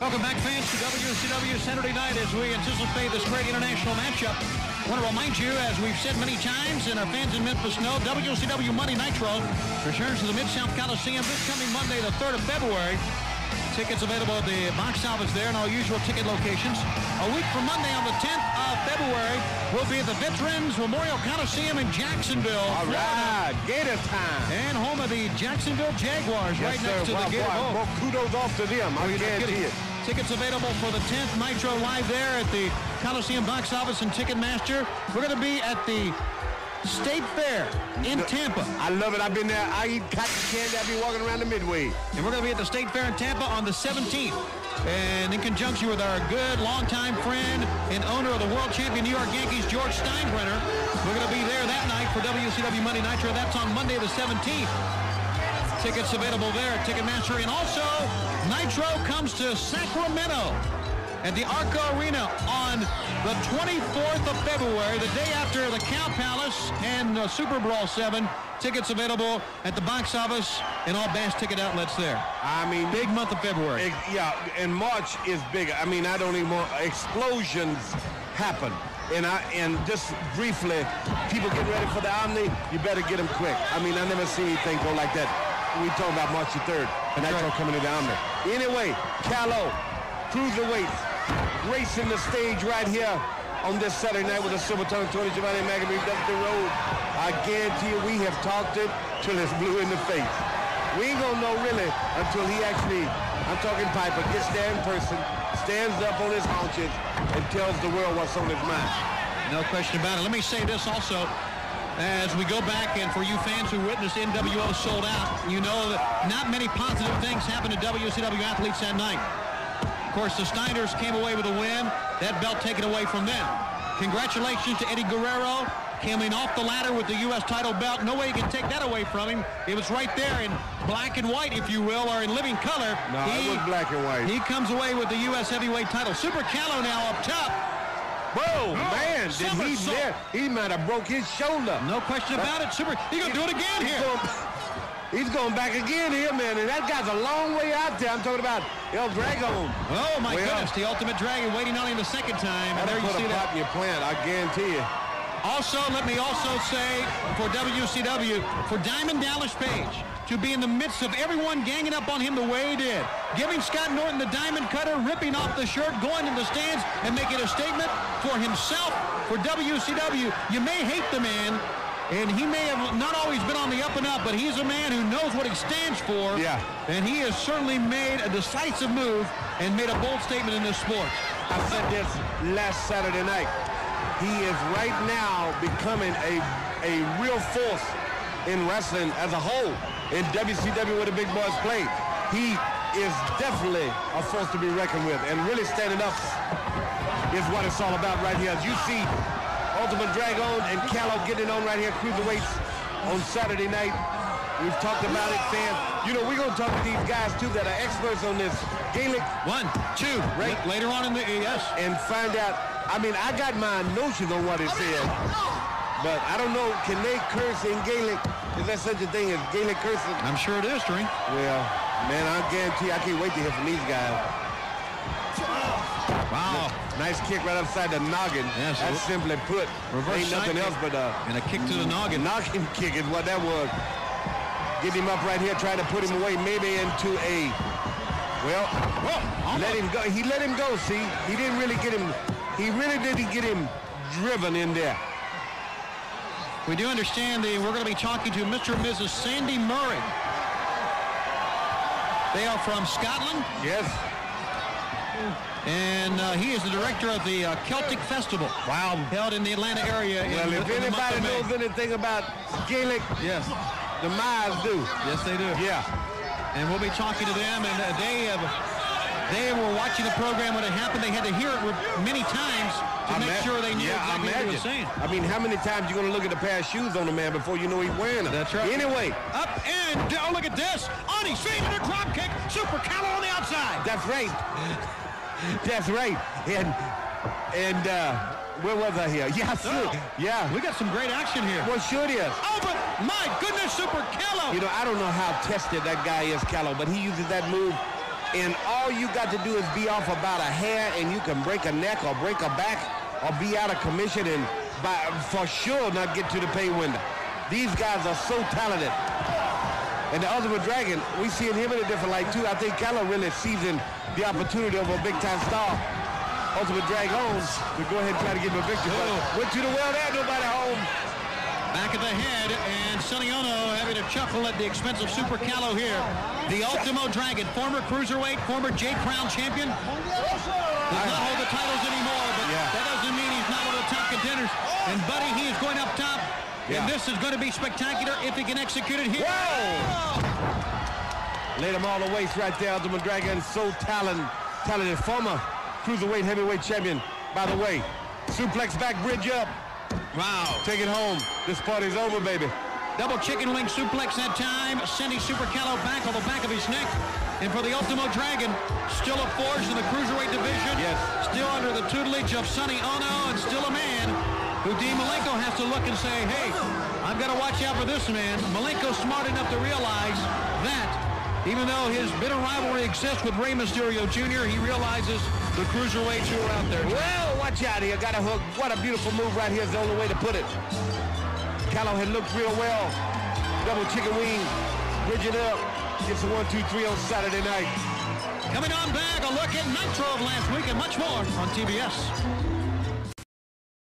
Welcome back, fans, to WCW Saturday night as we anticipate this great international matchup. I want to remind you, as we've said many times, and our fans in Memphis know, WCW Monday Nitro returns to the Mid-South Coliseum this coming Monday, the 3rd of February. Tickets available at the box office there and all usual ticket locations. A week from Monday on the 10th of February, we'll be at the Veterans Memorial Coliseum in Jacksonville, All right, Gator time. and home of the Jacksonville Jaguars, right next to the Gator Bowl. Well, kudos off to them. I guarantee it. Tickets available for the 10th Nitro live there at the Coliseum box office and Ticketmaster. We're going to be at the State Fair in Tampa. I love it. I've been there. I eat cotton candy. I'll be walking around the Midway. And we're going to be at the State Fair in Tampa on the 17th. And in conjunction with our good longtime friend and owner of the world champion New York Yankees, George Steinbrenner, we're going to be there that night for WCW Monday Nitro. That's on Monday the 17th. Tickets available there at Ticketmaster. And also, Nitro comes to Sacramento at the Arco Arena on the 24th of February, the day after the Cow Palace and Super Brawl 7. Tickets available at the box office and all Bass ticket outlets there. I mean, big month of February. Yeah, and March is big. I mean, I don't even want explosions happen. And just briefly, people get ready for the Omni, you better get them quick. I mean, I never see anything go like that. We talking about March the 3rd, and that's all coming to the Omni. Anyway, Caló, cruiserweights, racing the stage right here on this Saturday night with the Silver Tongue, Tony Giovanni, Magazine, Dusty Road. I guarantee you we have talked it till it's blue in the face. We ain't gonna know really until he actually, I'm talking Piper, gets there in person, stands up on his haunches, and tells the world what's on his mind. No question about it. Let me say this also. As we go back, and for you fans who witnessed NWO sold out, you know that not many positive things happened to WCW athletes that night. Of course, the Steiners came away with a win. That belt taken away from them. Congratulations to Eddie Guerrero, coming off the ladder with the U.S. title belt. No way you can take that away from him. It was right there in black and white, if you will, or in living color. No, it was black and white. He comes away with the U.S. heavyweight title. Super Caló now up top. Whoa, man, did he there? He might have broke his shoulder. No question about it. Super, he's going to do it again here. He's going back again here, man, and that guy's a long way out there. I'm talking about El Dragón. Oh, my goodness, the Ultimate Dragon waiting on him the second time. And there you see that. In your plant, I guarantee you. Also, let me also say for WCW, for Diamond Dallas Page to be in the midst of everyone ganging up on him the way he did, giving Scott Norton the diamond cutter, ripping off the shirt, going to the stands, and making a statement for himself, for WCW. You may hate the man, and he may have not always been on the up and up, but he's a man who knows what he stands for. Yeah. And he has certainly made a decisive move and made a bold statement in this sport. I said this last Saturday night. He is right now becoming a real force in wrestling as a whole. In WCW where the big boys play, he is definitely a force to be reckoned with, and really standing up is what it's all about right here. As you see Ultimate Dragón and Caló getting on right here, cruiserweights on Saturday night. We've talked about it, fans. You know, we're going to talk to these guys, too, that are experts on this Gaelic. 1, 2, right later on in the, yes. And find out, I mean, I got my notions on what it says, but I don't know, can they curse in Gaelic? Is there such a thing as Gaelic cursing? I'm sure it is, String. Well, man, I guarantee I can't wait to hear from these guys. Wow. Nice kick right upside the noggin. Yes, that's simply put. Reverse ain't nothing else but and a kick to the noggin. Noggin kick is what that was. Get him up right here, trying to put him away, maybe into a, well, let him go. He let him go, see? He didn't really get him, he really didn't get him driven in there. We do understand that we're going to be talking to Mr. and Mrs. Sandy Murray. They are from Scotland. Yes. And he is the director of the Celtic Festival. Wow. Held in the Atlanta area. Well, if anybody knows anything about Gaelic, yes, the Myers do. Yes, they do. Yeah. And we'll be talking to them, and they were watching the program when it happened. They had to hear it many times to make sure they knew exactly what he was saying. I mean, how many times you going to look at a pair of shoes on a man before you know he's wearing them? That's right. Anyway. Up and down. Look at this. On his feet in a drop kick. Super Caló on the outside. That's right. That's right. And where was I here? Yes. Yeah. We got some great action here. Well, sure it is. Oh, but my goodness, Super Caló. You know, I don't know how tested that guy is, Caló, but he uses that move And all you got to do is be off about a hair, and you can break a neck or break a back or be out of commission and for sure not get to the pay window. These guys are so talented. And the Ultimate Dragon, we see him in a different light too. I think Caló really seizing the opportunity of a big-time star. Ultimate Dragon to go ahead and try to get him a victory. Went to the well there, nobody home. Back of the head, and Sonny Ono having a chuckle at the expense of Super Caló here. The Ultimo Dragon, former cruiserweight, former J Crown champion. Does not hold the titles anymore, but that doesn't mean he's not one of the top contenders. And Buddy, he is going up top. And this is going to be spectacular if he can execute it here. Whoa! Laid him all the waist right there, Ultimate Dragon. So talented, former cruiserweight heavyweight champion, by the way. Suplex back, bridge up. Wow. Take it home. This party's over, baby. Double chicken wing suplex that time, sending Super Caló back on the back of his neck. And for the Ultimo Dragon, still a force in the cruiserweight division. Yes. Still under the tutelage of Sonny Ono, and still a man who Dean Malenko has to look and say, hey, I've got to watch out for this man. Malenko's smart enough to realize that even though his bitter rivalry exists with Rey Mysterio Jr., he realizes the cruiserweights who are out there. Well, watch out here. Got a hook. What a beautiful move right here is the only way to put it. Caló had looked real well. Double chicken wing. Bridge it up. Gets a 1-2-3 on Saturday night. Coming on back, a look at Nitro of last week and much more on TBS.